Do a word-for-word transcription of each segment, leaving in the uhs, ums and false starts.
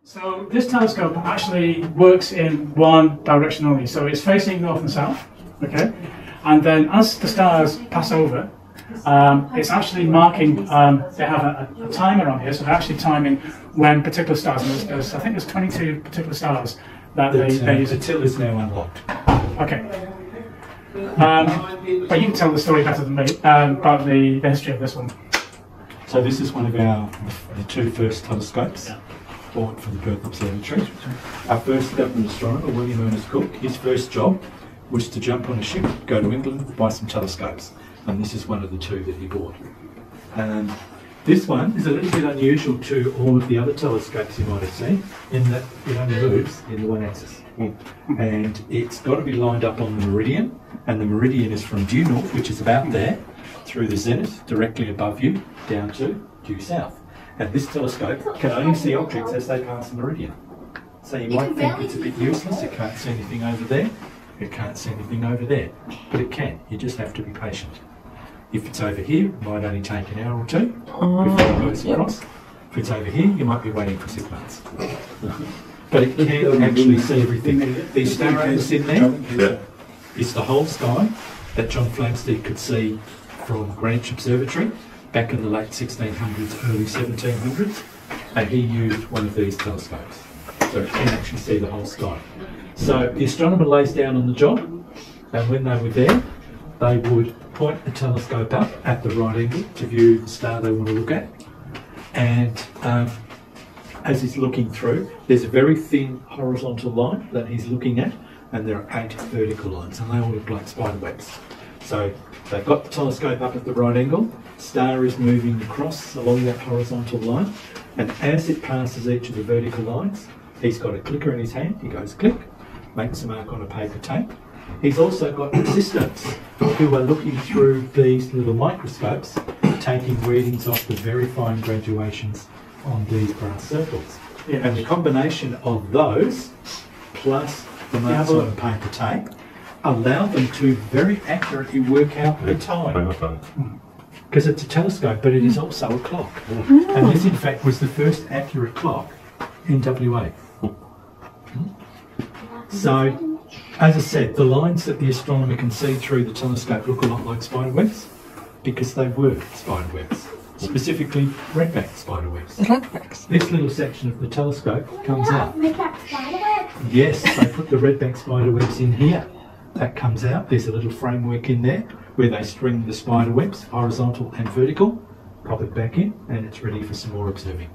So this telescope actually works in one direction only, so it's facing north and south, okay? And then as the stars pass over, um, it's actually marking, um, they have a, a timer on here, so they're actually timing when particular stars, and there's, there's, I think there's twenty-two particular stars that the, they, they use. The till is now unlocked. Okay. Um, but you can tell the story better than me um, about the, the history of this one. So this is one of our the two first telescopes. Yeah. Bought for the Perth Observatory. Our first government astronomer, William Ernest Cook, his first job was to jump on a ship, go to England, buy some telescopes, and this is one of the two that he bought. Um, this one is a little bit unusual to all of the other telescopes you might have seen, in that it only moves in the one axis. Mm. And it's got to be lined up on the meridian, and the meridian is from due north, which is about there, through the zenith, directly above you, down to due south. And this telescope can only see objects as they pass the meridian. So you might think it's a bit useless, it can't see anything over there, it can't see anything over there. But it can, you just have to be patient. If it's over here, it might only take an hour or two before it goes across. If it's over here, you might be waiting for six months. But it can actually see everything. The star that's in there is the whole sky that John Flamsteed could see from Greenwich Observatory back in the late sixteen hundreds, early seventeen hundreds, and he used one of these telescopes. So it can actually see the whole sky. So the astronomer lays down on the job, and when they were there, they would point the telescope up at the right angle to view the star they want to look at. And um, as he's looking through, there's a very thin horizontal line that he's looking at, and there are eight vertical lines, and they all look like spider webs. So they've got the telescope up at the right angle, star is moving across along that horizontal line, and as it passes each of the vertical lines, he's got a clicker in his hand, he goes click, makes a mark on a paper tape. He's also got assistants who are looking through these little microscopes, taking readings off the very fine graduations on these brass circles. Yeah. And the combination of those, plus the marks on paper tape, allow them to very accurately work out the time. Because it's a telescope, but it is also a clock. Mm. And this, in fact, was the first accurate clock in W A. Mm. So, as I said, the lines that the astronomer can see through the telescope look a lot like spider webs, because they were spider webs. Specifically, redback spider webs. Redbacks? This little section of the telescope comes out. Redback spider webs? Yes, they put the redback spider webs in here. That comes out, there's a little framework in there where they string the spider webs, horizontal and vertical, pop it back in, and it's ready for some more observing.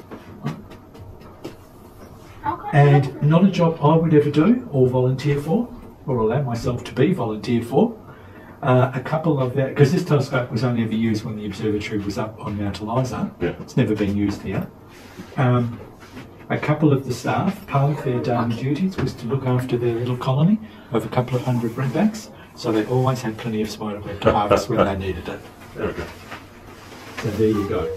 And not a job I would ever do or volunteer for, or allow myself to be volunteered for. Uh, a couple of that, because this telescope was only ever used when the observatory was up on Mount Eliza. Yeah. It's never been used here. Um, A couple of the staff, part of their daily duties was to look after their little colony of a couple of hundred redbacks, so they always had plenty of spider web to harvest when they needed it. Okay. So there you go.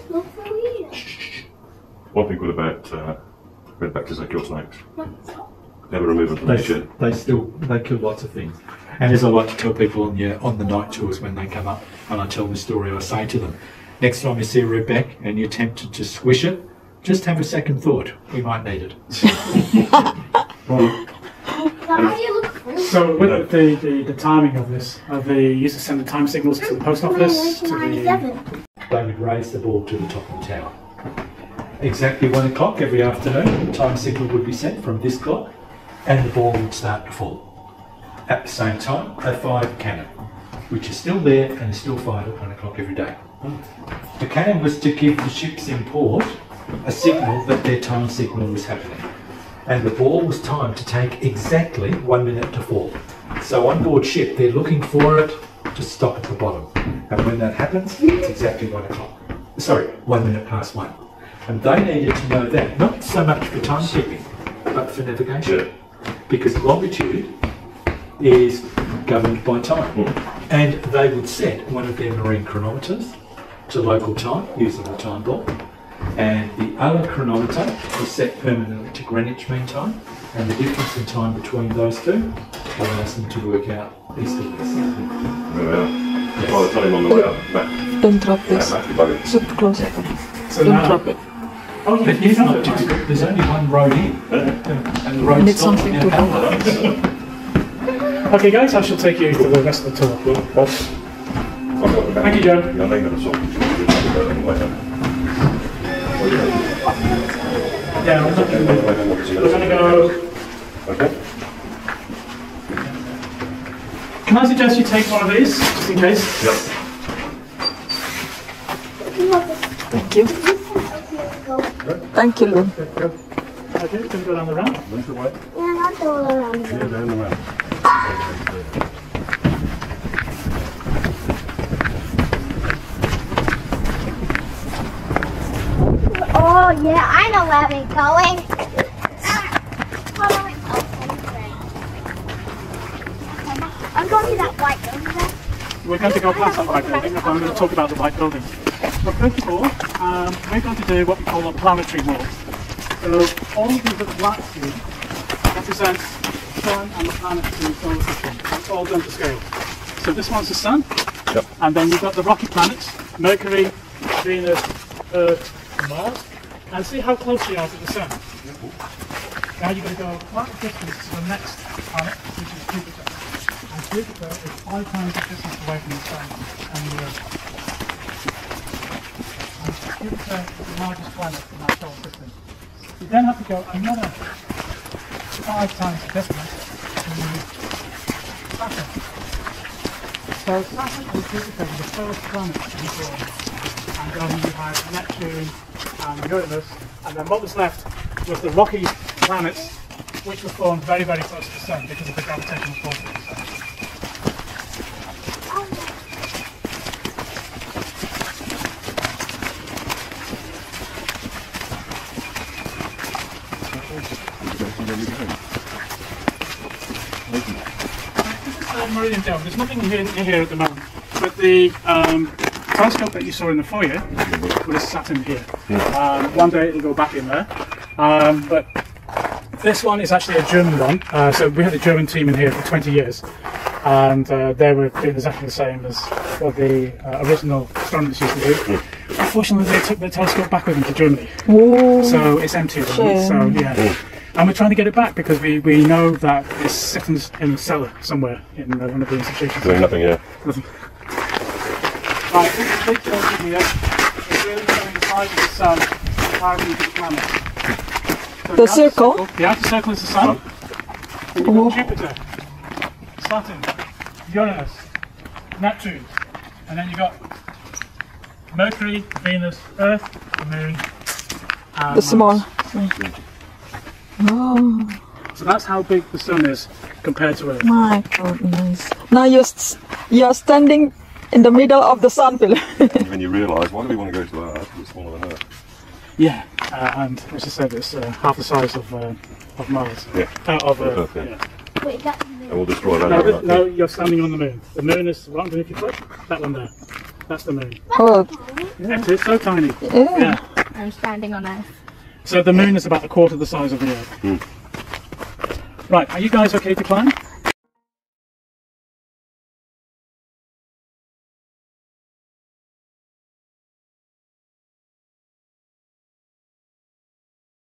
One thing good about uh, redbacks is they kill snakes. Never remove them from They, the shed. they still they kill lots of things. And as I like to tell people on the on the night tours when they come up and I tell the story, I say to them, next time you see a redback and you're tempted to squish it, just have a second thought. We might need it. Right. How do you look through? So with the, the, the timing of this, are they used to send the time signals to the post office? To the... They would raise the ball to the top of the tower. Exactly one o'clock every afternoon, the time signal would be sent from this clock, and the ball would start to fall. At the same time, a fired cannon, which is still there and is still fired at one o'clock every day. The cannon was to give the ships in port a signal that their time signal was happening. And the ball was timed to take exactly one minute to fall. So on board ship, they're looking for it to stop at the bottom. And when that happens, it's exactly one o'clock. Sorry, one minute past one. And they needed to know that, not so much for timekeeping, but for navigation. Because longitude is governed by time. And they would set one of their marine chronometers to local time using the time ball. And the other chronometer was set permanently to Greenwich Mean Time, and the difference in time between those two allows them to work out east and west. Yes. By the time on the way up, back. Don't drop this. Back, back, Sit closer. So Don't now, drop it. Oh, yeah, But you if can not, do just, it. there's only one road in, and the road's Need something to Okay, guys, I shall take you for the rest of the tour. Thank you, Joe. Jag lägger det så. Yeah, we're going to go. Okay. Can I suggest you take one of these, just in case? Yep. Thank you. Thank you, Lou. Okay, it's going to go down the ramp. Lead the way. Yeah, not the one around Yeah, down the ramp. Oh, yeah, I know where we're going. Ah, hold on, oh, I'm going to that white building there. We're going to go past that white building, and I'm going to talk about the white building. So first of all, um, we're going to do what we call a planetary walk. So all of these little blacks here represent the sun and the planets in the solar system. That's all done to scale. So this one's the sun, Yep. and then you've got the rocky planets, Mercury, Venus, Earth, and Mars. And see how close you are to the sun. Now you're going to go quite a distance to the next planet, which is Jupiter. And Jupiter is five times the distance away from the sun and the Earth. And Jupiter is the largest planet in our solar system. You then have to go another five times the distance to Saturn. So Saturn and Jupiter were the first planets to be born. And then you had Neptune and Uranus, and then what was left was the rocky planets, which were formed very, very close to the sun because of the gravitational force of the sun. This is uh, Meridian Dome. There's nothing here, here at the moment, but the um, telescope that you saw in the foyer was sat in here. Um, one day it'll go back in there. Um, but this one is actually a German one. Uh, so we had a German team in here for twenty years. And uh, they were doing exactly the same as what the uh, original astronomers used to do. Unfortunately, they took the telescope back with them to Germany. Ooh. So it's empty at the moment. So yeah. And we're trying to get it back because we, we know that it's sitting in a cellar somewhere in uh, one of the institutions. Doing nothing here. Nothing. Right, this is a big picture here. It's really showing the size of the sun compared to the planet. So The circle? The outer circle is the sun. Then you've got Jupiter, Saturn, Uranus, Neptune, and then you've got Mercury, Venus, Earth, the Moon, and The small. Mars. Oh So that's how big the sun is compared to Earth. my goodness. Now you're, s- you're standing in the middle of the sun pillar. When you realise, why do we want to go to Earth? It's smaller than Earth. Yeah, uh, and as I said, it's uh, half the size of uh, of Mars. Yeah. Uh, of Earth. Earth, yeah. yeah. Wait, that's And we'll destroy that. No, area. th- no, you're standing on the moon. The moon is right underneath your foot. That one there. That's the moon. Oh, Yeah, it is so tiny. yeah. Yeah. I'm standing on Earth. So the moon is about a quarter the size of the Earth. Right, are you guys okay to climb?